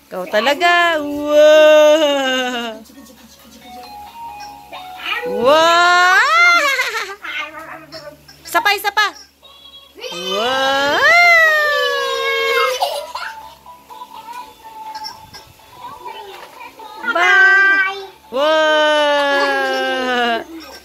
Ikaw talaga. Wow! Wow! Isa pa. Wow! Bye! Wow!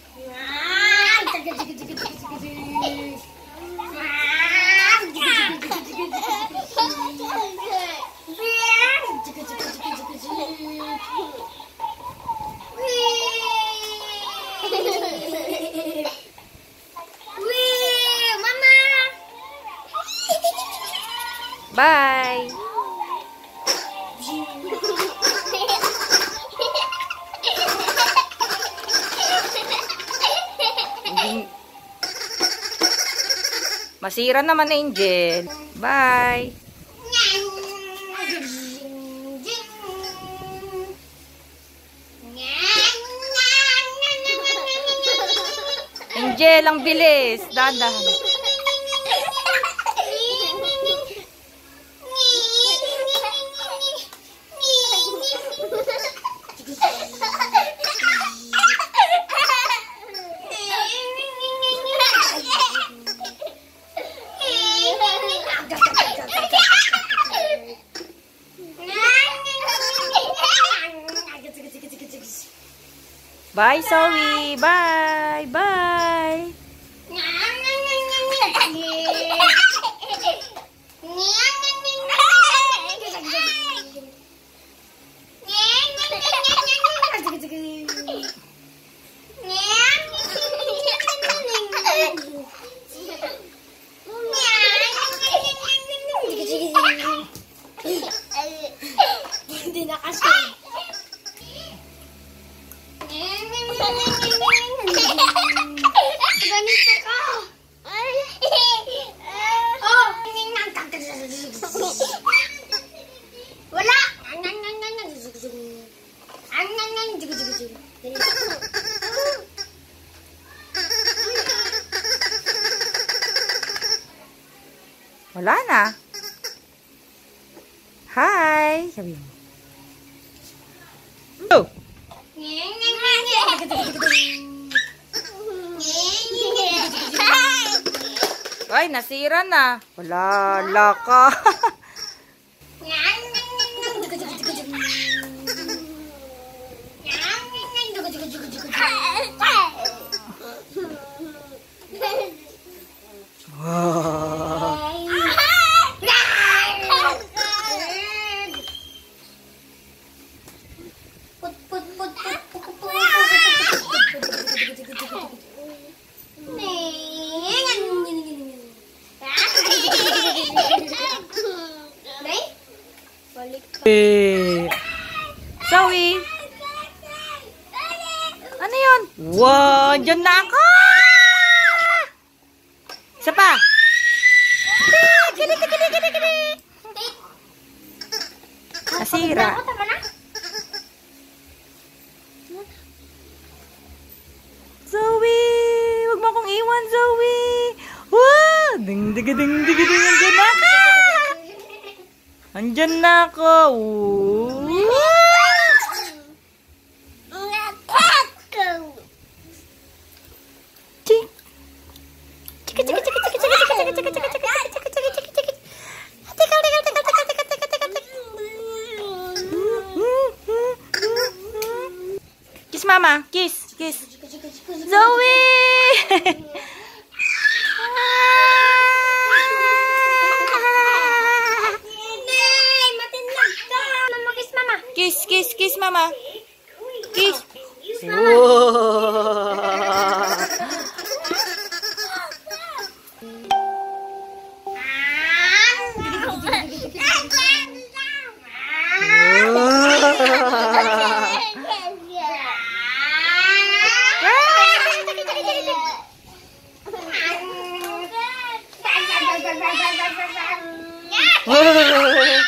Bye! Masira naman, Angel. Bye! Angel, ang bilis. Dahan-dahan. Bye, Zoe. Bye. Bye. Hindi na kasi. Ganito ka. Oh. Wala. Wala na. Hi. Sabi mo. Oh. Ay, nasira na. Wala, laka. Zoe! Ano yun? Wow! Diyan na ako! Isa pa! Kili! Nasira. Zoe! Huwag mo akong iwan, Zoe! Wow! Ding-ding-ding-ding-ding! Andyan na ako! Andyan na ako! Kiss mama, kiss. Zoe! Kiss mama. Kiss. Wow.